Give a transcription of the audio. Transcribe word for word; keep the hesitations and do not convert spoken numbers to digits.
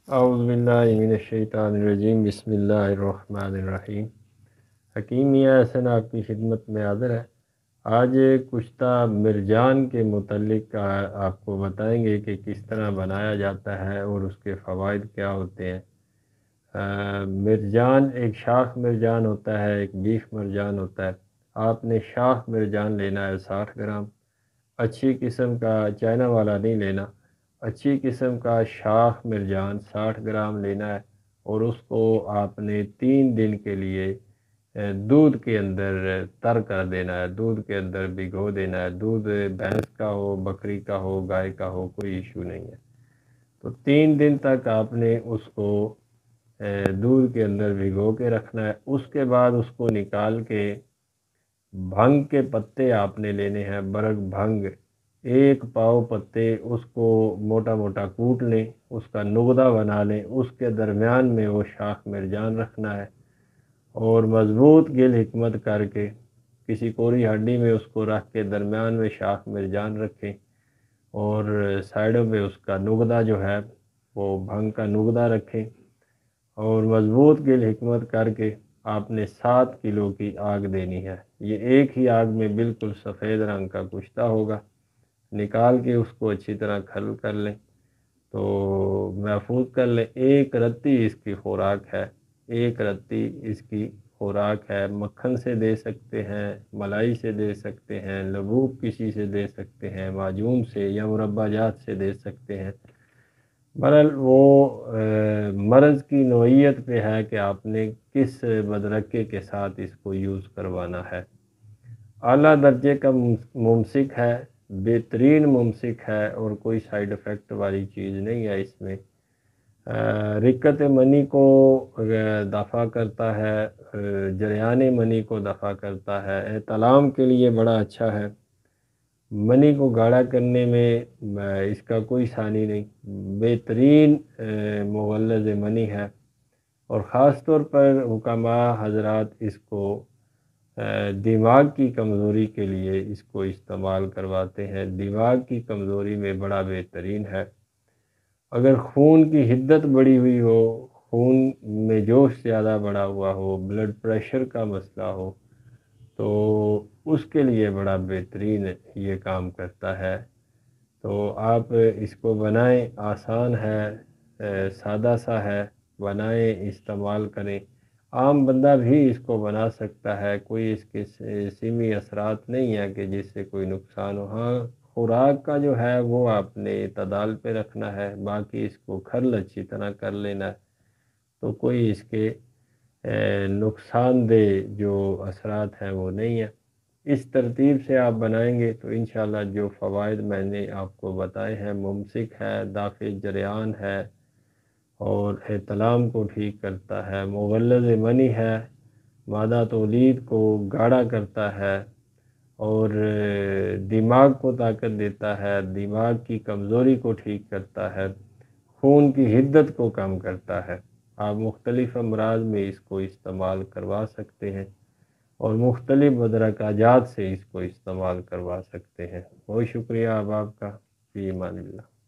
اعوذ باللہ من الشیطان الرجیم، بسم اللہ الرحمن الرحیم۔ حکیم میاں حسن آپ کی خدمت میں حاضر ہے۔ آج کشتہ مرجان کے متعلق آپ کو بتائیں گے کہ کس طرح بنایا جاتا ہے اور اس کے فوائد کیا ہوتے ہیں۔ مرجان ایک شاخ مرجان ہوتا ہے، ایک بیف مرجان ہوتا ہے۔ آپ نے شاخ مرجان لینا ہے ساٹھ گرام، اچھی قسم کا چائنا والا نہیں لینا، اچھی قسم کا شاخ مرجان ساٹھ گرام لینا ہے، اور اس کو آپ نے تین دن کے لیے دودھ کے اندر تر کر دینا ہے، دودھ کے اندر بھگو دینا ہے۔ دودھ بھینس کا ہو، بکری کا ہو، گائے کا ہو، کوئی ایشو نہیں ہے۔ تو تین دن تک آپ نے اس کو دودھ کے اندر بھگو کے رکھنا ہے۔ اس کے بعد اس کو نکال کے بھنگ کے پتے آپ نے لینے ہیں، برگ بھنگ ایک پاؤ پتے، اس کو موٹا موٹا کوٹ لیں، اس کا نغدہ بنا لیں، اس کے درمیان میں وہ شاخ مرجان رکھنا ہے، اور مضبوط گل حکمت کر کے کسی کوری ہڈی میں اس کو رکھ کے درمیان میں شاخ مرجان رکھیں، اور سائیڈوں پہ اس کا نغدہ جو ہے وہ بھنگ کا نغدہ رکھیں، اور مضبوط گل حکمت کر کے آپ نے سات کلو کی آگ دینی ہے۔ یہ ایک ہی آگ میں بالکل سفید رنگ کا کشتہ ہوگا۔ نکال کے اس کو اچھی طرح کھل کر لیں، تو محفوظ کر لیں۔ ایک رتی اس کی خوراک ہے، ایک رتی اس کی خوراک ہے۔ مکھن سے دے سکتے ہیں، ملائی سے دے سکتے ہیں، لبوب کسی سے دے سکتے ہیں، معجون سے یا مربع جات سے دے سکتے ہیں۔ بہرحال وہ مرض کی نوعیت پہ ہے کہ آپ نے کس بدرقے کے ساتھ اس کو یوز کروانا ہے۔ اعلیٰ درجے کا ممسک ہے، بہترین ممسک ہے، اور کوئی سائیڈ افیکٹ والی چیز نہیں ہے اس میں۔ رکت منی کو دفع کرتا ہے، جریان منی کو دفع کرتا ہے، احتلام کے لیے بڑا اچھا ہے۔ منی کو گاڑھا کرنے میں اس کا کوئی ثانی نہیں، بہترین مغلظ منی ہے، اور خاص طور پر حکماء حضرات اس کو دماغ کی کمزوری کے لیے اس کو استعمال کرواتے ہیں۔ دماغ کی کمزوری میں بڑا بہترین ہے۔ اگر خون کی حدت بڑھی ہوئی ہو، خون میں جوش زیادہ بڑھا ہوا ہو، بلڈ پریشر کا مسئلہ ہو، تو اس کے لیے بڑا بہترین یہ کام کرتا ہے۔ تو آپ اس کو بنائیں، آسان ہے، سادہ سا ہے، بنائیں، استعمال کریں۔ عام بندہ بھی اس کو بنا سکتا ہے، کوئی اس کے سیمی اثرات نہیں ہے کہ جس سے کوئی نقصان ہو۔ ہاں، خوراک کا جو ہے وہ آپ نے اعتدال پہ رکھنا ہے، باقی اس کو کھرل اچھی طرح کر لینا ہے، تو کوئی اس کے نقصان دہ جو اثرات ہیں وہ نہیں ہیں۔ اس ترتیب سے آپ بنائیں گے تو انشاءاللہ جو فوائد میں نے آپ کو بتائے ہیں، ممسک ہے، دافع جریان ہے، اور احتلام کو ٹھیک کرتا ہے، مغلظ منی ہے، مادہ تولید کو گاڑھا کرتا ہے، اور دماغ کو طاقت دیتا ہے، دماغ کی کمزوری کو ٹھیک کرتا ہے، خون کی حدت کو کم کرتا ہے۔ آپ مختلف امراض میں اس کو استعمال کروا سکتے ہیں، اور مختلف بدرقہ جات سے اس کو استعمال کروا سکتے ہیں۔ بہت شکریہ اب آپ کا، فی امان اللہ۔